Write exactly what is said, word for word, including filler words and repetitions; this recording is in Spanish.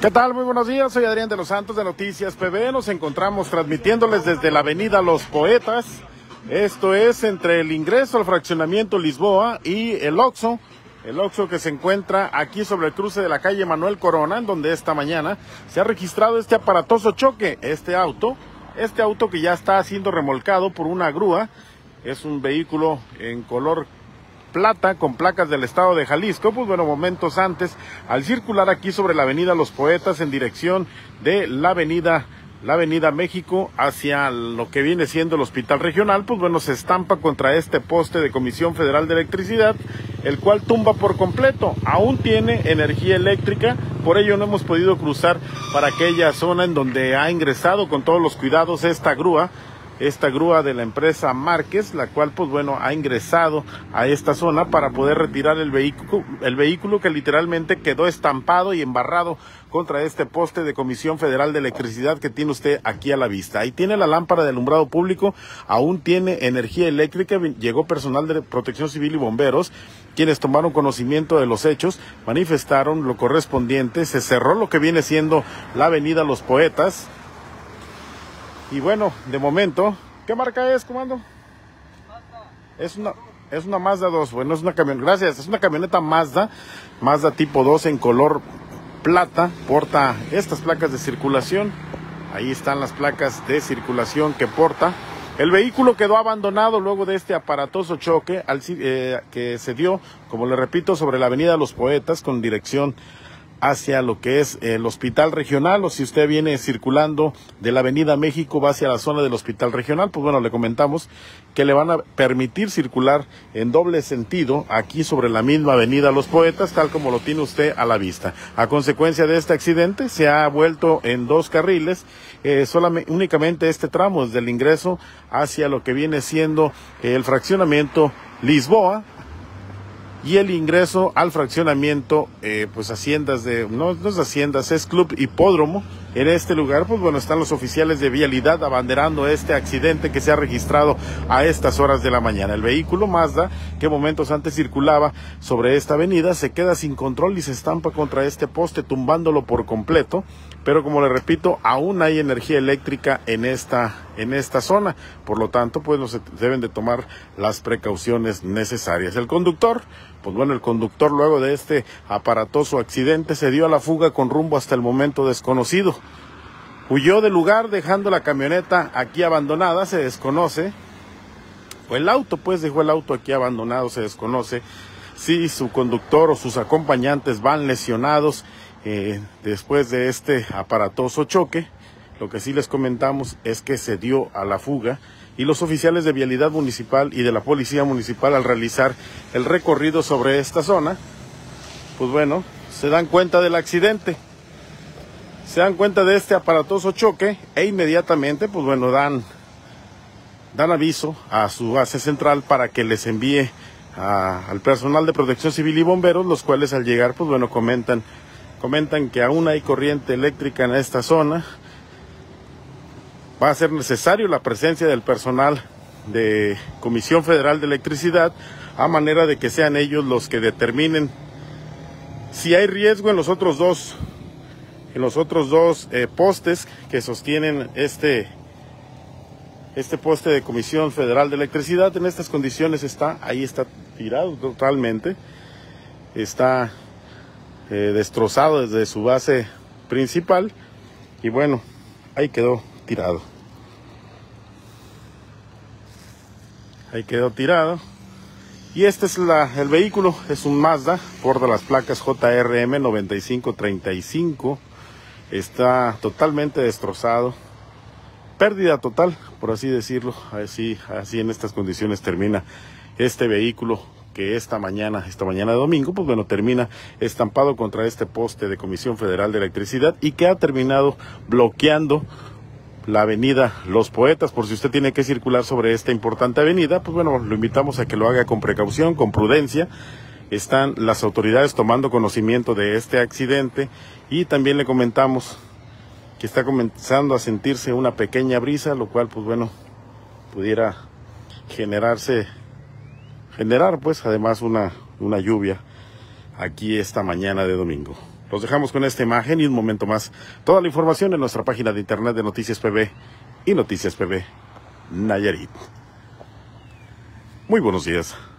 ¿Qué tal? Muy buenos días, soy Adrián de los Santos de Noticias P B. Nos encontramos transmitiéndoles desde la avenida Los Poetas. Esto es entre el ingreso al fraccionamiento Lisboa y el Oxxo. El Oxxo que se encuentra aquí sobre el cruce de la calle Manuel Corona, en donde esta mañana se ha registrado este aparatoso choque. Este auto, este auto que ya está siendo remolcado por una grúa, es un vehículo en color plata con placas del estado de Jalisco. Pues bueno, momentos antes, al circular aquí sobre la avenida Los Poetas en dirección de la avenida la avenida México hacia lo que viene siendo el hospital regional, pues bueno, se estampa contra este poste de Comisión Federal de Electricidad, el cual tumba por completo. Aún tiene energía eléctrica, por ello no hemos podido cruzar para aquella zona en donde ha ingresado con todos los cuidados esta grúa, esta grúa de la empresa Márquez, la cual pues bueno ha ingresado a esta zona para poder retirar el vehículo, el vehículo que literalmente quedó estampado y embarrado contra este poste de Comisión Federal de Electricidad que tiene usted aquí a la vista. Ahí tiene la lámpara de alumbrado público, aún tiene energía eléctrica. Llegó personal de Protección Civil y bomberos, quienes tomaron conocimiento de los hechos, manifestaron lo correspondiente, se cerró lo que viene siendo la avenida Los Poetas. Y bueno, de momento, ¿qué marca es, comando? Mazda. Es una, es una Mazda dos, bueno, es una camioneta, gracias, es una camioneta Mazda, Mazda tipo dos en color plata, porta estas placas de circulación, ahí están las placas de circulación que porta. El vehículo quedó abandonado luego de este aparatoso choque al, eh, que se dio, como le repito, sobre la avenida Los Poetas con dirección hacia lo que es el hospital regional, o si usted viene circulando de la avenida México va hacia la zona del hospital regional, pues bueno, le comentamos que le van a permitir circular en doble sentido aquí sobre la misma avenida Los Poetas, tal como lo tiene usted a la vista. A consecuencia de este accidente se ha vuelto en dos carriles, eh, solamente, únicamente este tramo desde el ingreso hacia lo que viene siendo el fraccionamiento Lisboa, y el ingreso al fraccionamiento, eh, pues haciendas de, no, no es haciendas, es Club Hipódromo. En este lugar, pues bueno, están los oficiales de vialidad abanderando este accidente que se ha registrado a estas horas de la mañana. El vehículo Mazda, que momentos antes circulaba sobre esta avenida, se queda sin control y se estampa contra este poste, tumbándolo por completo. Pero como le repito, aún hay energía eléctrica en esta, en esta zona. Por lo tanto, pues no se deben de tomar las precauciones necesarias. El conductor, pues bueno, el conductor luego de este aparatoso accidente se dio a la fuga con rumbo hasta el momento desconocido. Huyó del lugar dejando la camioneta aquí abandonada, se desconoce. O el auto, pues dejó el auto aquí abandonado, se desconoce si su conductor o sus acompañantes van lesionados eh, después de este aparatoso choque. Lo que sí les comentamos es que se dio a la fuga y los oficiales de vialidad municipal y de la policía municipal, al realizar el recorrido sobre esta zona, pues bueno, se dan cuenta del accidente, se dan cuenta de este aparatoso choque e inmediatamente, pues bueno, dan, dan aviso a su base central para que les envíe a, al personal de Protección Civil y bomberos, los cuales al llegar, pues bueno, comentan, comentan que aún hay corriente eléctrica en esta zona. Va a ser necesario la presencia del personal de Comisión Federal de Electricidad, a manera de que sean ellos los que determinen si hay riesgo en los otros dos, en los otros dos eh, postes que sostienen este, este poste de Comisión Federal de Electricidad. En estas condiciones está, ahí está tirado totalmente, está eh, destrozado desde su base principal y bueno, ahí quedó tirado. Ahí quedó tirado. Y este es la, el vehículo, es un Mazda, porta las placas J R M noventa y cinco treinta y cinco. Está totalmente destrozado. Pérdida total, por así decirlo. Así, así en estas condiciones termina este vehículo que esta mañana, esta mañana de domingo, pues bueno, termina estampado contra este poste de Comisión Federal de Electricidad y que ha terminado bloqueando la avenida Los Poetas. Por si usted tiene que circular sobre esta importante avenida, pues bueno, lo invitamos a que lo haga con precaución, con prudencia. Están las autoridades tomando conocimiento de este accidente y también le comentamos que está comenzando a sentirse una pequeña brisa, lo cual pues bueno, pudiera generarse, generar pues además una, una lluvia aquí esta mañana de domingo. Los dejamos con esta imagen y un momento más. Toda la información en nuestra página de internet de Noticias P B y Noticias P B Nayarit. Muy buenos días.